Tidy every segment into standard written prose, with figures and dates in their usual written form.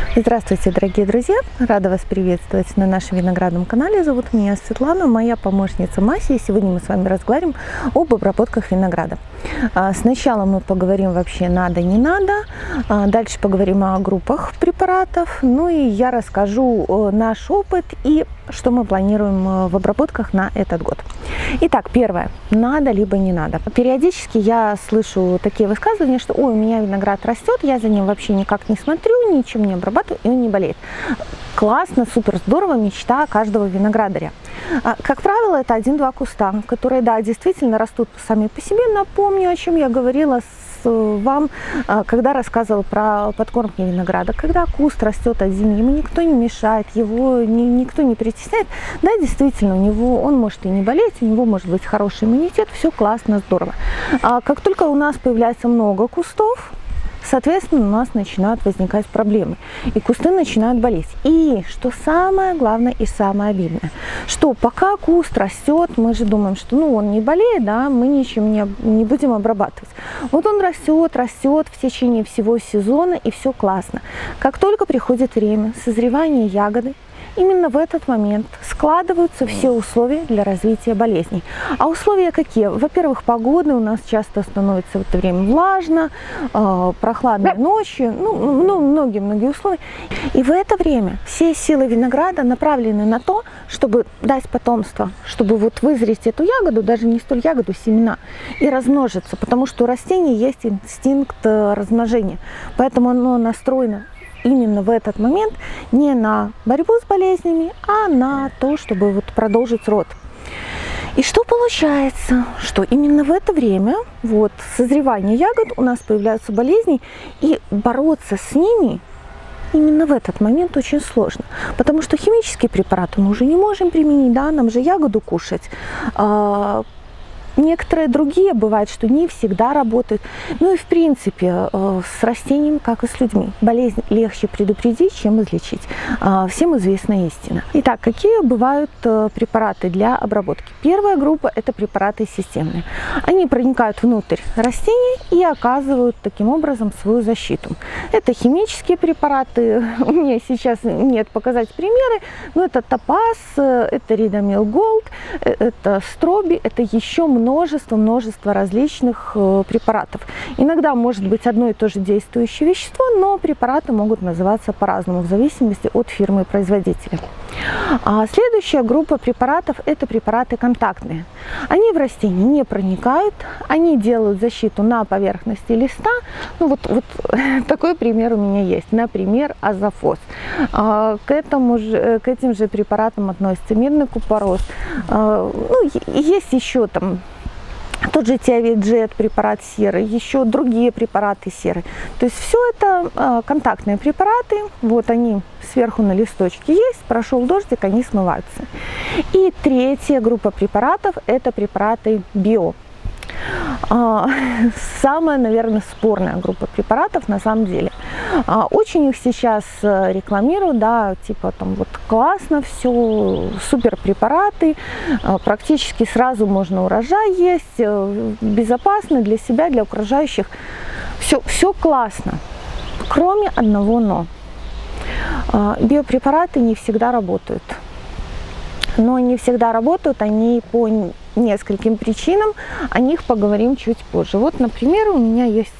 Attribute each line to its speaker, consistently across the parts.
Speaker 1: Здравствуйте, дорогие друзья! Рада вас приветствовать на нашем виноградном канале. Зовут меня Светлана, моя помощница Мася. И сегодня мы с вами разговариваем об обработках винограда. Сначала мы поговорим вообще надо, не надо. Дальше поговорим о группах препаратов. Ну и я расскажу наш опыт и что мы планируем в обработках на этот год. Итак, первое. Надо либо не надо. Периодически я слышу такие высказывания, что ой, у меня виноград растет, я за ним вообще никак не смотрю, ничем не обрабатываю, и он не болеет. Классно, супер, здорово, мечта каждого виноградаря. Как правило, это 1-2 куста, которые, да, действительно растут сами по себе. Напомню, о чем я говорила вам, когда рассказывала про подкормки винограда. Когда куст растет один, ему никто не мешает, его никто не притесняет, да, действительно, он может и не болеть, у него может быть хороший иммунитет, все классно, здорово. Как только у нас появляется много кустов, соответственно, у нас начинают возникать проблемы, и кусты начинают болеть. И что самое главное и самое обидное, что пока куст растет, мы же думаем, что он не болеет, да, мы ничем не будем обрабатывать. Вот он растет в течение всего сезона, и все классно. Как только приходит время созревания ягоды, именно в этот момент складываются все условия для развития болезней. А условия какие? Во-первых, погода у нас часто становится в это время влажно, прохладной ночью, многие условия. И в это время все силы винограда направлены на то, чтобы дать потомство, чтобы вот вызреть эту ягоду, даже не столь ягоду, семена, и размножиться, потому что у растений есть инстинкт размножения, поэтому оно настроено именно в этот момент не на борьбу с болезнями, а на то, чтобы вот продолжить род. И что получается? Что именно в это время созревания ягод у нас появляются болезни, и бороться с ними именно в этот момент очень сложно, потому что химические препараты мы уже не можем применить, да, нам же ягоду кушать. Некоторые другие бывают, что не всегда работают. Ну и в принципе с растением, как и с людьми, болезнь легче предупредить, чем излечить. Всем известная истина. Итак, какие бывают препараты для обработки? Первая группа – это препараты системные. Они проникают внутрь растений и оказывают таким образом свою защиту. Это химические препараты. У меня сейчас нет показать примеры, но это Топаз, это Ридомил Голд, это Строби, это еще множество различных препаратов. Иногда может быть одно и то же действующее вещество, но препараты могут называться по-разному в зависимости от фирмы и производителя. Следующая группа препаратов – это препараты контактные. Они в растения не проникают, они делают защиту на поверхности листа. Вот такой пример у меня есть. Например, азофос. К этим же препаратам относится медный купорос. Есть еще там тот же Тиавет-Джет, препарат серы, еще другие препараты серы. То есть все это контактные препараты, вот они сверху на листочке есть, прошел дождик, они смываются. И третья группа препаратов – это препараты био. Самая, наверное, спорная группа препаратов на самом деле. Очень их сейчас рекламируют, да, типа там вот классно, все, супер препараты, практически сразу можно урожай есть, безопасно для себя, для окружающих. Все классно, кроме одного но. Биопрепараты не всегда работают. Но не всегда работают они по нескольким причинам, о них поговорим чуть позже. Вот, например, у меня есть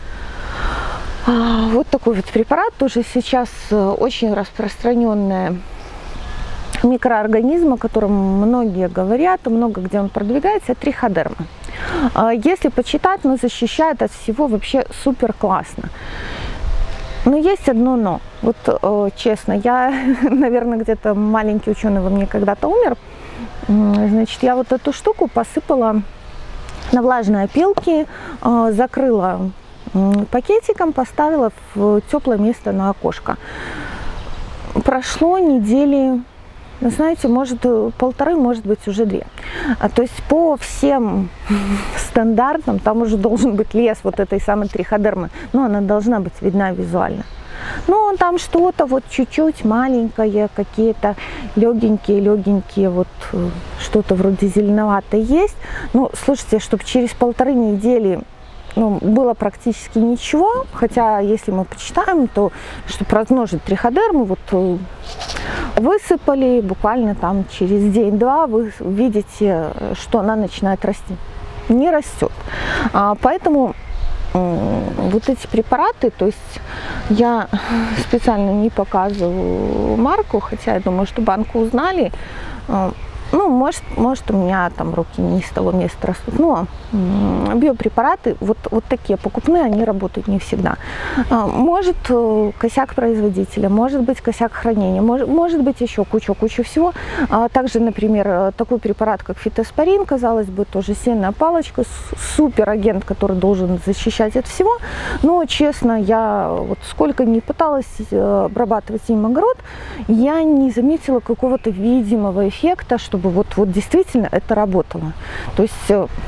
Speaker 1: вот такой вот препарат, тоже сейчас очень распространенный микроорганизм, о котором многие говорят, и много где он продвигается, триходерма. Если почитать, защищает от всего вообще супер классно. Но есть одно но. Вот честно, я, наверное, где-то маленький ученый во мне когда-то умер. Значит, я вот эту штуку посыпала на влажные опилки, закрыла пакетиком, поставила в теплое место на окошко. Прошло недели, знаете, может 1,5, может быть уже 2. То есть по всем стандартам там уже должен быть лес вот этой самой триходермы, но она должна быть видна визуально. Но там что-то вот чуть-чуть маленькое, какие-то легенькие, вот что-то вроде зеленоватое есть. Ну, слушайте, чтобы через 1,5 недели было практически ничего, хотя если мы почитаем, то чтобы размножить триходерму, вот высыпали, буквально там через день-два вы видите, что она начинает расти. Не растет. Поэтому вот эти препараты, то есть я специально не показываю марку, хотя я думаю, что банку узнали. Ну, может у меня там руки не с того места растут, но биопрепараты вот такие покупные, они работают не всегда. Может косяк производителя, может быть косяк хранения, может быть еще куча всего. Также, например, такой препарат, как фитоспорин, казалось бы, тоже сенная палочка, суперагент, который должен защищать от всего. Но, честно, я вот сколько ни пыталась обрабатывать им огород, я не заметила какого-то видимого эффекта, чтобы вот действительно это работало. То есть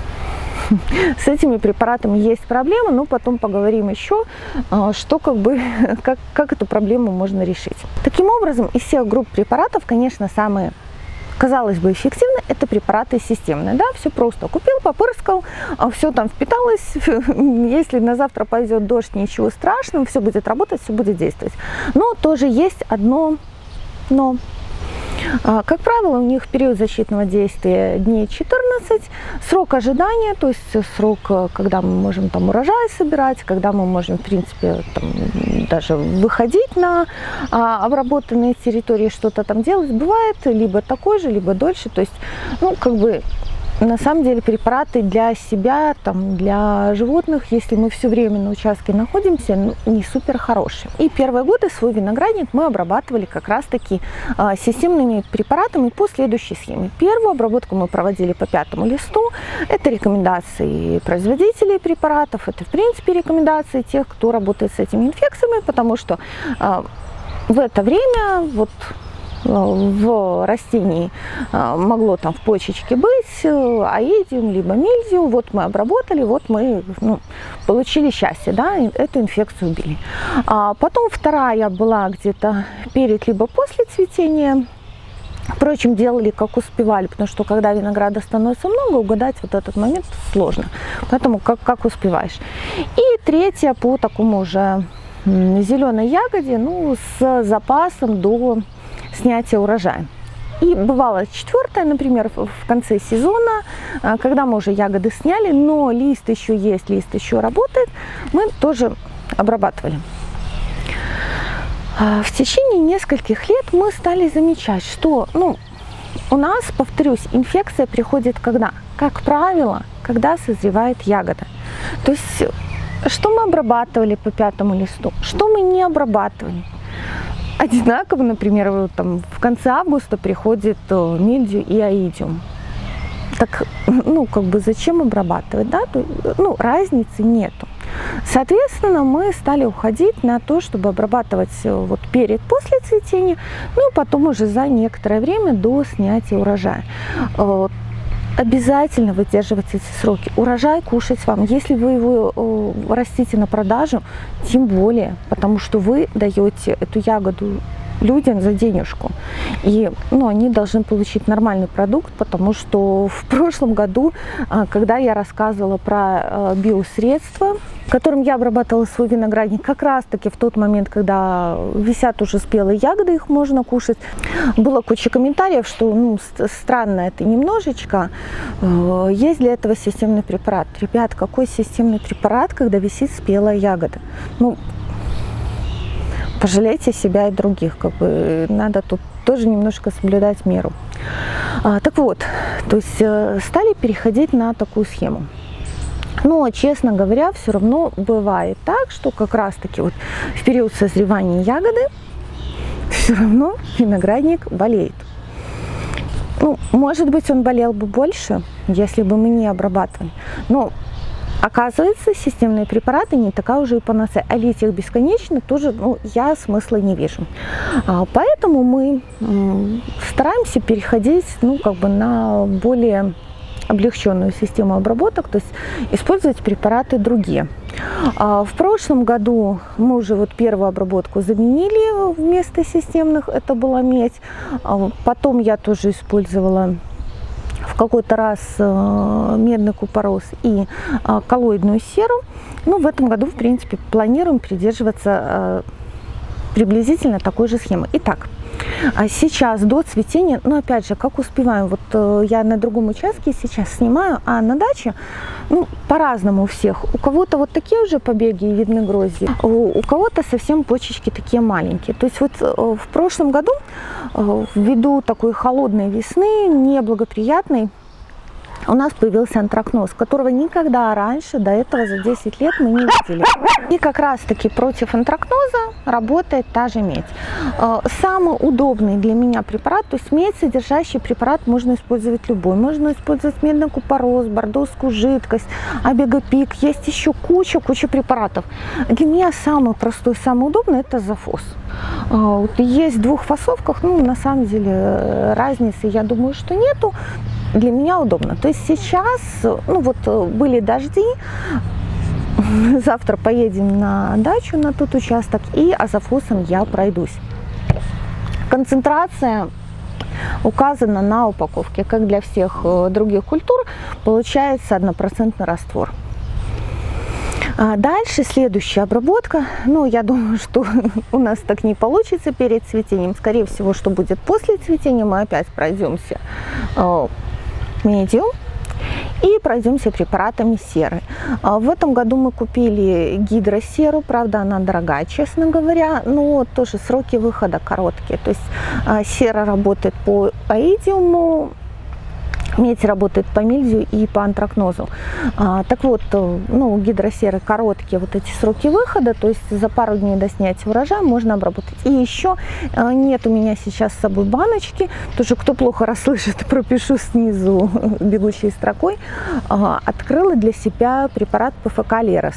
Speaker 1: с этими препаратами есть проблемы, но потом поговорим еще, что как эту проблему можно решить. Таким образом, из всех групп препаратов, конечно, самые, казалось бы, эффективные — это препараты системные. Да, все просто. Купил, попырскал, все там впиталось. Если на завтра пойдет дождь, ничего страшного, все будет работать, все будет действовать. Но тоже есть одно но. Как правило, у них период защитного действия дней 14, срок ожидания, то есть срок, когда мы можем там урожай собирать, когда мы можем, в принципе, там, даже выходить на обработанные территории, что-то там делать, бывает либо такой же, либо дольше. То есть, ну, как бы, на самом деле препараты для себя, там, для животных, если мы все время на участке находимся, не супер хорошие. И первые годы свой виноградник мы обрабатывали как раз-таки системными препаратами по следующей схеме. Первую обработку мы проводили по 5-му листу. Это рекомендации производителей препаратов, это в принципе рекомендации тех, кто работает с этими инфекциями, потому что в это время вот в растении могло там в почечке быть аидиум либо мильдиум. Вот мы обработали, вот мы получили счастье, да, эту инфекцию убили. Потом вторая была где-то перед либо после цветения. Впрочем, делали как успевали, потому что когда винограда становится много, угадать вот этот момент сложно. Поэтому как успеваешь. И третья по такому уже зеленой ягоде, ну, с запасом до снятия урожая. И бывало четвертое, например, в конце сезона, когда мы уже ягоды сняли, но лист еще есть, лист еще работает, мы тоже обрабатывали. В течение нескольких лет мы стали замечать, что, у нас, повторюсь, инфекция приходит когда? Как правило, когда созревает ягода. То есть, что мы обрабатывали по 5-му листу, что мы не обрабатывали. Одинаково, например, там, в конце августа приходит мильдию и аидиум. Так, зачем обрабатывать, да? Разницы нету. Соответственно, мы стали уходить на то, чтобы обрабатывать вот после цветения, и потом уже за некоторое время до снятия урожая. Обязательно выдерживать эти сроки. Урожай кушать вам. Если вы его растите на продажу, тем более, потому что вы даете эту ягоду людям за денежку. И они должны получить нормальный продукт, потому что в прошлом году, когда я рассказывала про биосредства, которым я обрабатывала свой виноградник, как раз-таки в тот момент, когда висят уже спелые ягоды, их можно кушать, было куча комментариев, что странно это немножечко, есть для этого системный препарат. Ребят, какой системный препарат, когда висит спелая ягода? Пожалейте себя и других, надо тут тоже немножко соблюдать меру. Так вот, то есть стали переходить на такую схему. Но, честно говоря, все равно бывает так, что как раз-таки вот в период созревания ягоды все равно виноградник болеет. Может быть, он болел бы больше, если бы мы не обрабатывали. Но оказывается, системные препараты не такая уже и панацея. А лить их бесконечно тоже я смысла не вижу. Поэтому мы стараемся переходить на более облегченную систему обработок, то есть использовать препараты другие. В прошлом году мы уже первую обработку заменили вместо системных, это была медь. Потом я тоже использовала в какой-то раз медный купорос и коллоидную серу. Ну, в этом году, в принципе, планируем придерживаться приблизительно такой же схемы. Итак, сейчас до цветения, ну, опять же, как успеваем, вот я на другом участке сейчас снимаю, а на даче, ну, по-разному у всех. У кого-то вот такие уже побеги и видны грозди, у кого-то совсем почечки такие маленькие. То есть вот в прошлом году, ввиду такой холодной весны, неблагоприятной, у нас появился антракноз, которого никогда раньше, до этого за 10 лет мы не видели. И как раз-таки против антракноза работает та же медь. Самый удобный для меня препарат, то есть медь содержащий препарат можно использовать любой. Можно использовать медный купорос, бордоскую жидкость, абегопик. Есть еще куча препаратов. Для меня самый простой, самый удобный это Азофос. Есть в двух фасовках, ну на самом деле разницы я думаю, что нету. Для меня удобно. То есть сейчас, ну вот были дожди, завтра поедем на дачу, на тот участок, и Азофосом я пройдусь. Концентрация указана на упаковке, как для всех других культур, получается 1% раствор. Дальше следующая обработка, ну я думаю, что у нас так не получится перед цветением, скорее всего, что будет после цветения, мы опять пройдемся медью и пройдемся препаратами серы. В этом году мы купили гидросеру, правда она дорогая, честно говоря, но тоже сроки выхода короткие, то есть сера работает по аидиуму, медь работает по мильдию и по антракнозу. Так вот, ну, гидросеры короткие вот эти сроки выхода, то есть за пару дней до снятия урожая можно обработать. И еще нет у меня сейчас с собой баночки, тоже кто плохо расслышит, пропишу снизу бегущей строкой. Открыла для себя препарат ПФК Лерос.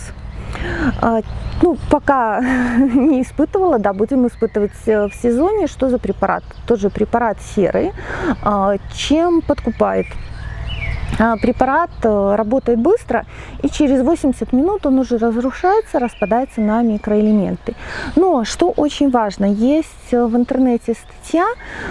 Speaker 1: Ну, пока не испытывала, да, будем испытывать в сезоне. Что за препарат? Тоже препарат серы. Чем подкупает? Препарат работает быстро, и через 80 минут он уже разрушается, распадается на микроэлементы. Но, что очень важно, есть в интернете статья,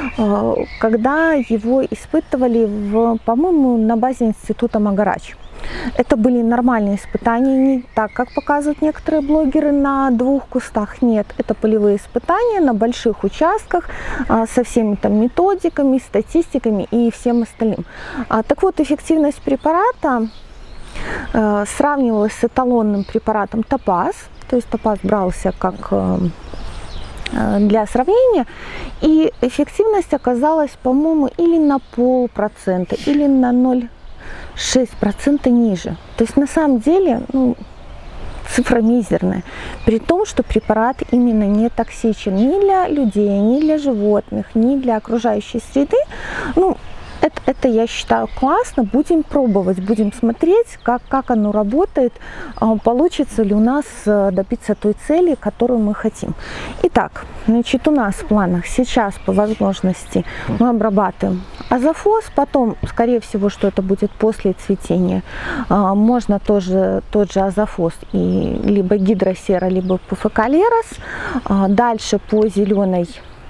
Speaker 1: когда его испытывали, по-моему, на базе института Магарач. Это были нормальные испытания, не так, как показывают некоторые блогеры на 2 кустах. Нет, это полевые испытания на больших участках со всеми там методиками, статистиками и всем остальным. Так вот, эффективность препарата сравнивалась с эталонным препаратом Топаз. То есть Топаз брался как для сравнения, и эффективность оказалась, по-моему, или на 0,5%, или на 0,6% ниже. То есть на самом деле, ну, цифра мизерная, при том, что препарат именно не токсичен ни для людей, ни для животных, ни для окружающей среды. Ну, это я считаю классно. Будем пробовать, будем смотреть, как оно работает, получится ли у нас добиться той цели, которую мы хотим. Итак, значит, у нас в планах сейчас по возможности мы обрабатываем Азофос, потом, скорее всего, что это будет после цветения, можно тоже тот же Азофос и либо гидросера, либо ПФК Лерос. Дальше по зеленой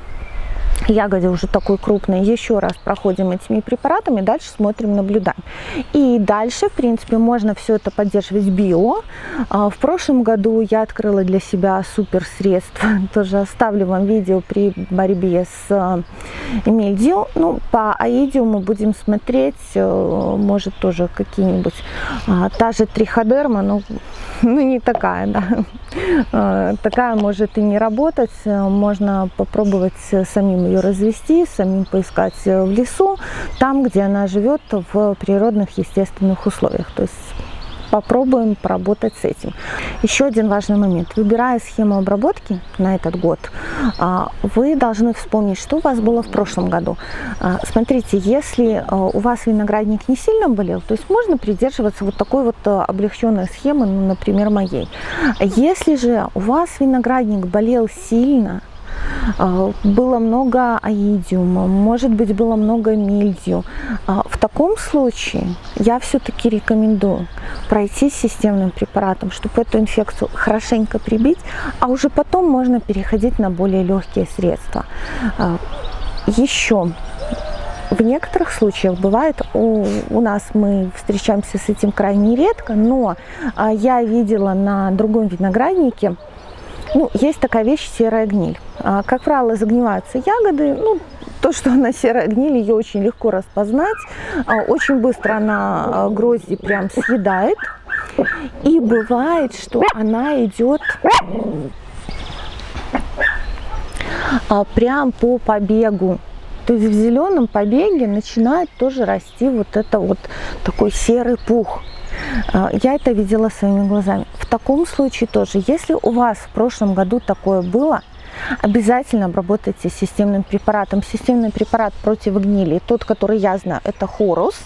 Speaker 1: ягоде уже такой крупной еще раз проходим этими препаратами, дальше смотрим, наблюдаем. И дальше, в принципе, можно все это поддерживать био. В прошлом году я открыла для себя супер средства, тоже оставлю вам видео при борьбе с мильдью. Ну, по аидиуму будем смотреть, может тоже какие-нибудь, та же триходерма, ну не такая, да. Такая может и не работать, можно попробовать самим ее развести, самим поискать в лесу, там, где она живет в природных естественных условиях. То есть попробуем поработать с этим. Еще один важный момент. Выбирая схему обработки на этот год, вы должны вспомнить, что у вас было в прошлом году. Смотрите, если у вас виноградник не сильно болел, то есть можно придерживаться вот такой вот облегченной схемы, ну, например, моей. Если же у вас виноградник болел сильно, было много аидиума, может быть, было много мильдью. В таком случае я все-таки рекомендую пройти с системным препаратом, чтобы эту инфекцию хорошенько прибить, а уже потом можно переходить на более легкие средства. Еще В некоторых случаях бывает, у нас мы встречаемся с этим крайне редко, но я видела на другом винограднике, есть такая вещь серая гниль. Как правило, загниваются ягоды, то, что она серая гниль, ее очень легко распознать, очень быстро она грозди прям съедает. И бывает, что она идет прям по побегу. То есть в зеленом побеге начинает тоже расти вот это вот такой серый пух. Я это видела своими глазами. В таком случае тоже, если у вас в прошлом году такое было, обязательно обработайте системным препаратом. Системный препарат против гнили, тот, который я знаю, это Хорус.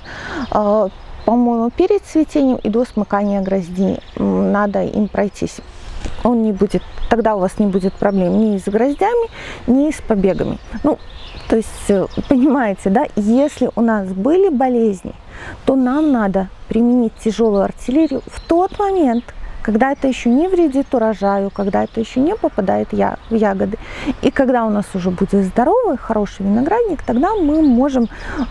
Speaker 1: По-моему, перед цветением и до смыкания грозди надо им пройтись. Он не будет, тогда у вас не будет проблем ни с гроздями, ни с побегами. То есть, понимаете, да, если у нас были болезни, то нам надо применить тяжелую артиллерию в тот момент, когда это еще не вредит урожаю, когда это еще не попадает в ягоды. И когда у нас уже будет здоровый, хороший виноградник, тогда мы можем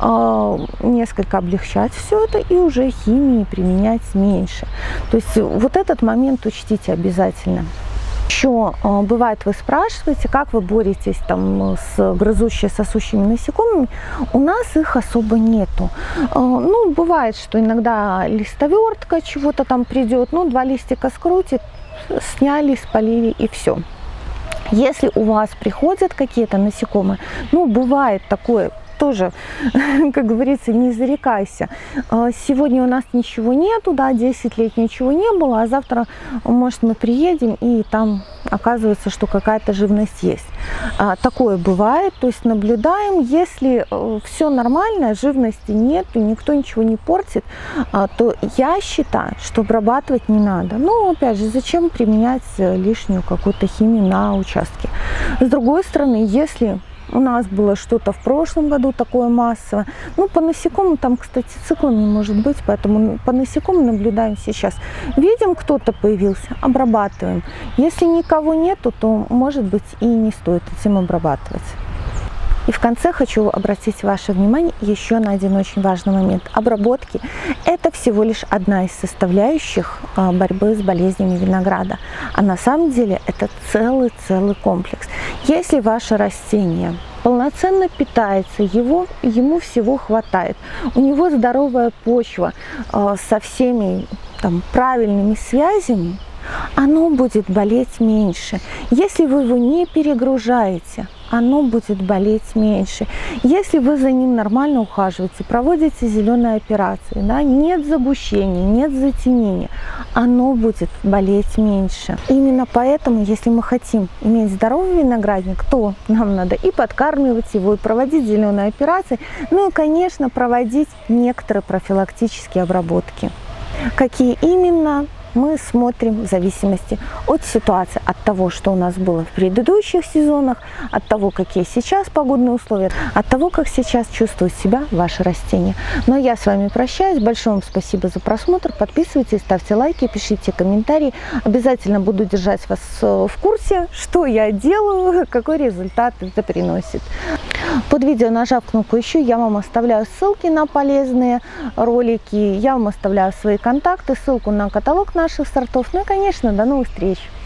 Speaker 1: несколько облегчать все это и уже химии применять меньше. То есть вот этот момент учтите обязательно. Еще бывает, вы спрашиваете, как вы боретесь там с грызущими, сосущими насекомыми. У нас их особо нету. Бывает, что иногда листовертка чего-то там придет, 2 листика скрутит, сняли, спалили и все. Если у вас приходят какие-то насекомые, бывает такое, тоже, как говорится, не зарекайся. Сегодня у нас ничего нету, 10 лет ничего не было, а завтра, может, мы приедем, и там оказывается, что какая-то живность есть. Такое бывает, то есть наблюдаем, если все нормально, живности нет, и никто ничего не портит, то я считаю, что обрабатывать не надо. Опять же, зачем применять лишнюю какую-то химию на участке? С другой стороны, если у нас было что-то в прошлом году такое массовое. По насекомым там, кстати, циклом не может быть, поэтому по насекомым наблюдаем сейчас. Видим, кто-то появился, обрабатываем. Если никого нету, то, может быть, и не стоит этим обрабатывать. И в конце хочу обратить ваше внимание еще на один очень важный момент. Обработки – это всего лишь одна из составляющих борьбы с болезнями винограда. А на самом деле это целый комплекс. Если ваше растение полноценно питается, ему всего хватает, у него здоровая почва со всеми правильными связями, оно будет болеть меньше. Если вы его не перегружаете, оно будет болеть меньше. Если вы за ним нормально ухаживаете, проводите зеленые операции, нет загущения, нет затенения, оно будет болеть меньше. Именно поэтому, если мы хотим иметь здоровый виноградник, то нам надо и подкармливать его, и проводить зеленые операции, и, конечно, проводить некоторые профилактические обработки. Какие именно? Мы смотрим в зависимости от ситуации, от того, что у нас было в предыдущих сезонах, от того, какие сейчас погодные условия, от того, как сейчас чувствует себя ваше растение. Но я с вами прощаюсь. Большое вам спасибо за просмотр. Подписывайтесь, ставьте лайки, пишите комментарии. Обязательно буду держать вас в курсе, что я делаю, какой результат это приносит. Под видео, нажав кнопку «Еще», я вам оставляю ссылки на полезные ролики, я вам оставляю свои контакты, ссылку на каталог наших сортов. И, конечно, до новых встреч!